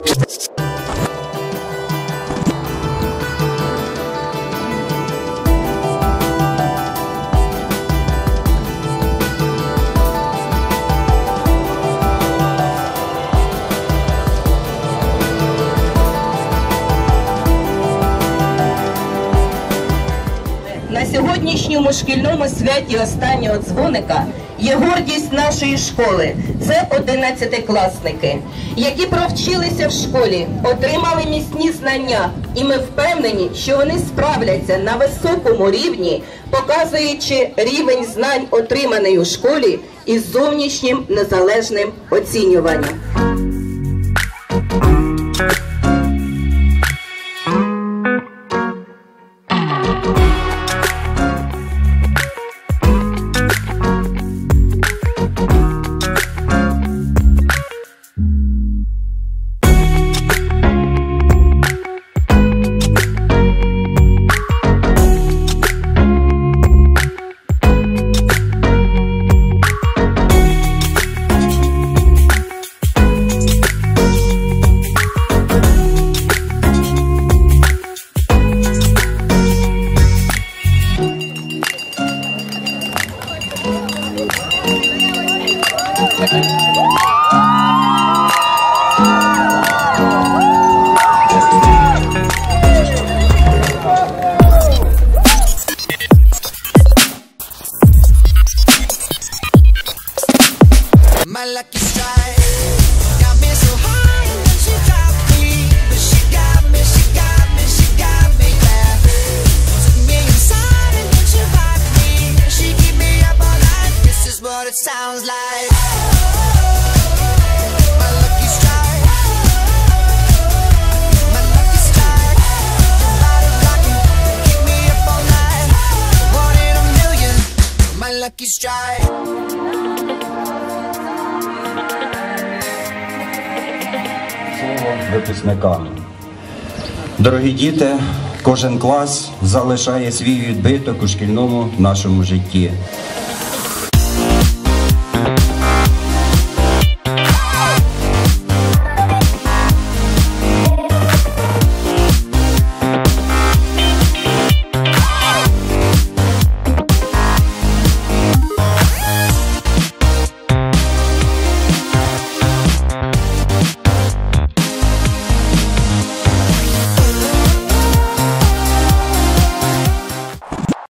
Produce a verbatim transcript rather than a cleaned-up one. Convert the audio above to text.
На сьогоднішньому шкільному святі останнього дзвоника є гордість нашої школи. Це одинадцятикласники, які провчилися в школі, отримали міцні знання. І ми впевнені, що вони справляться на високому рівні, показуючи рівень знань, отриманий у школі, із зовнішнім незалежним оцінюванням. My lucky strike got me so high and then she dropped me, but she got me, she got me, she got me, yeah. Took me inside and then she rocked me. She keep me up all night. This is what it sounds like. My lucky strike, my lucky strike. Your body rocking, keep me up all night. One in a million. My lucky strike. Випускникам. Дорогі діти, кожен клас залишає свій відбиток у шкільному нашому житті.